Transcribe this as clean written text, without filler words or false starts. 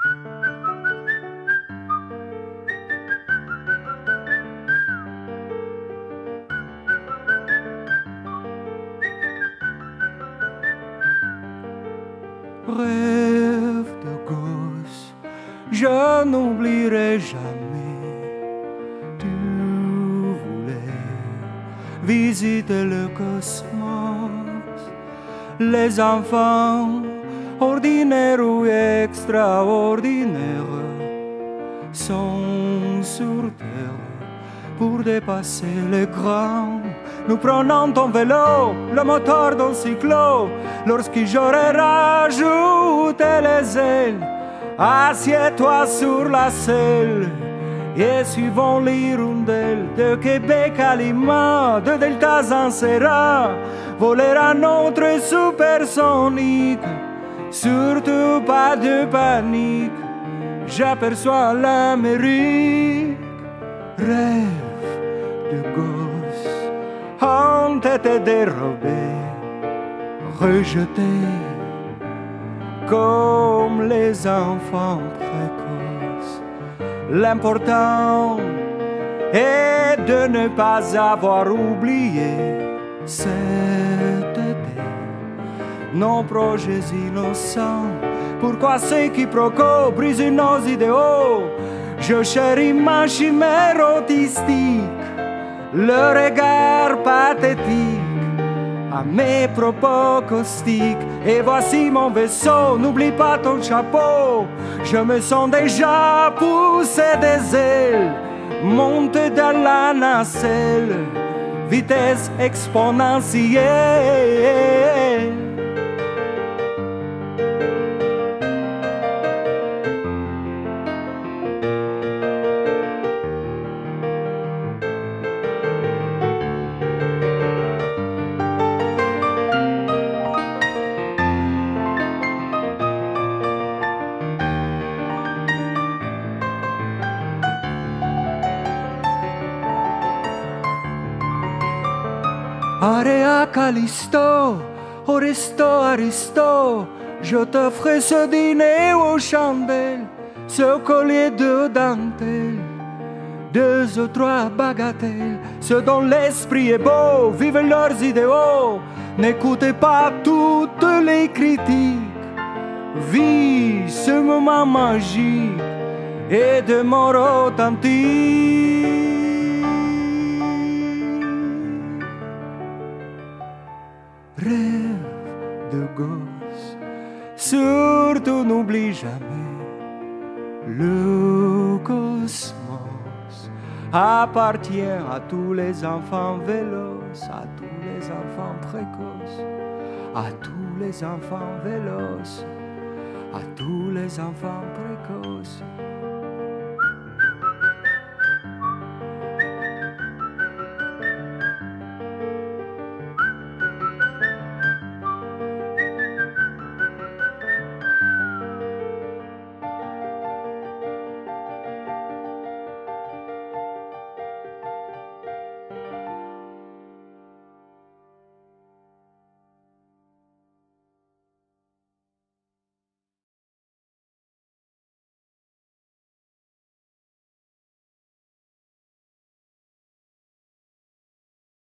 Rêve de gosse, je n'oublierai jamais. Tu voulais visiter le cosmos, les enfants ordinaires ou extraordinaires sont sur terre pour dépasser les grands. Nous prenons ton vélo, le moteur d'un cyclo. Lorsque j'aurai rajouté les ailes, assieds-toi sur la selle et suivons l'hirondelle de Québec à Lima, de Delta en Serra, voler à notre supersonique. Surtout pas de panique, j'aperçois l'Amérique. Rêve de gosse, ont été dérobés, rejetés comme les enfants précoces. L'important est de ne pas avoir oublié cet été nos projets innocents. Pourquoi ces quiproquos brisent nos idéaux? Je chéris ma chimère autistique, le regard pathétique à mes propos caustiques. Et voici mon vaisseau, n'oublie pas ton chapeau. Je me sens déjà pousser des ailes, monter dans la nacelle, vitesse exponentielle. Area Callisto, Oristo, Aristo, je t'offre ce dîner aux chandelles, ce collier de dentelle, 2 ou 3 bagatelles, ceux dont l'esprit est beau, vivent leurs idéaux, n'écoutez pas toutes les critiques, vis ce moment magique et de mort authentique. Rêve de gosse, surtout n'oublie jamais, le cosmos appartient à tous les enfants véloces, à tous les enfants précoces, à tous les enfants véloces, à tous les enfants précoces.